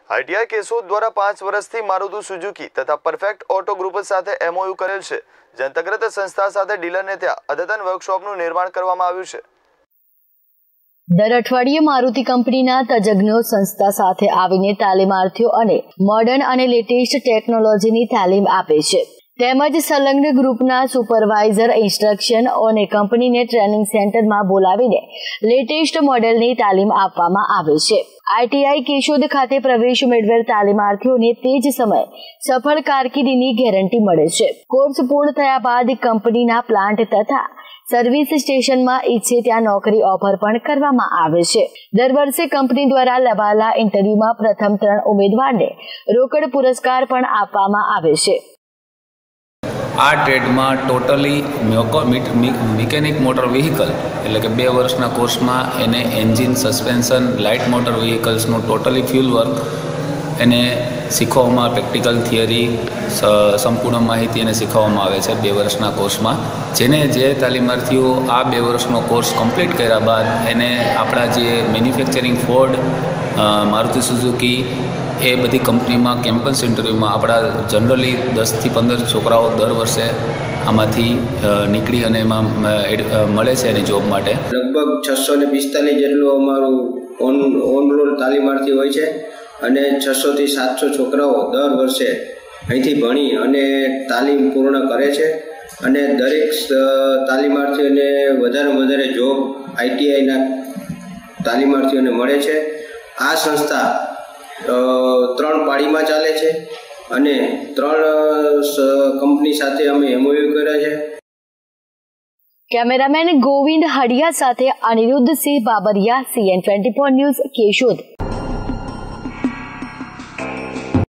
ITI Keshod દ્વારા 5 વર્ષથી Maruti Suzuki તથા પરફેક્ટ ઓટો ગ્રુપ સાથે MOU કરેલ છે, જે અંતર્ગત સંસ્થા સાથે ડીલરને ત્યાં અદ્યતન વર્કશોપનું નિર્માણ કરવામાં આવ્યું છે। દર અઠવાડિયે મારુતિ કંપનીના તજજ્ઞો સંસ્થા સાથે આવીને તાલીમાર્થીઓ અને મોડર્ન અને લેટેસ્ટ ટેકનોલોજીની તાલીમ આપે છે, તેમજ સંલગ્ન ગ્રુપના સુપરવાઇઝર ઇન્સ્ટ્રક્શન અને કંપનીને ટ્રેનિંગ સેન્ટરમાં બોલાવીને લેટેસ્ટ મોડેલની તાલીમ આપવામાં આવે છે। ITI કેશોદ ખાતે પ્રવેશ મેળવેલ તાલીમાર્થીઓને તે જ સમયે સફળ કારકિર્દીની ગેરંટી મળે છે। કોર્સ પૂર્ણ થયા બાદ કંપનીના પ્લાન્ટ તથા સર્વિસ સ્ટેશનમાં ઈચ્છે ત્યાં નોકરી ઓફર પણ કરવામાં આવે છે। દર વર્ષે કંપની દ્વારા લેવાયેલા ઇન્ટરવ્યુમાં પ્રથમ 3 ઉમેદવારને રોકડ પુરસ્કાર પણ આપવામાં આવે છે। આ ટ્રેડમાં ટોટલી મિકેનિક મોટર વ્હીકલ એટલે કે 2 વર્ષના કોર્સમાં એને એન્જિન, સસ્પેન્શન, લાઇટ મોટર વ્હીકલ્સનું ટોટલી ફ્યુલ વર્ક એને શીખવવામાં, પ્રેક્ટિકલ થિયરી સંપૂર્ણ માહિતી એને શીખવવામાં આવે છે 2 વર્ષના કોર્સમાં। જે તાલીમાર્થીઓ આ 2 વર્ષનો કોર્સ કમ્પ્લીટ કર્યા બાદ એને આપણા જે મેન્યુફેક્ચરિંગ ફોર્ડ, મારુતિ સુઝુકી એ બધી કંપનીમાં કેમ્પસ ઇન્ટરવ્યૂમાં આપણા જનરલી 10 થી 15 છોકરાઓ દર વર્ષે આમાંથી નીકળી અને એમાં મળે છે એની જોબ માટે। લગભગ 645 જેટલું અમારું ઓનરોલ તાલીમાર્થી હોય છે અને 600 થી 700 છોકરાઓ દર વર્ષે અહીંથી ભણી અને તાલીમ પૂર્ણ કરે છે અને દરેક તાલીમાર્થીઓને વધારે જોબ ITIના તાલીમાર્થીઓને મળે છે। આ સંસ્થા 3 પાળીમાં ચાલે છે અને 3 કંપની સાથે અમે MOU કર્યા છે। કેમેરામેન ગોવિંદ હડિયા સાથે અનિરુદ્ધ સિંહ બાબરિયા, CN24 ન્યૂઝ, કેશોદ।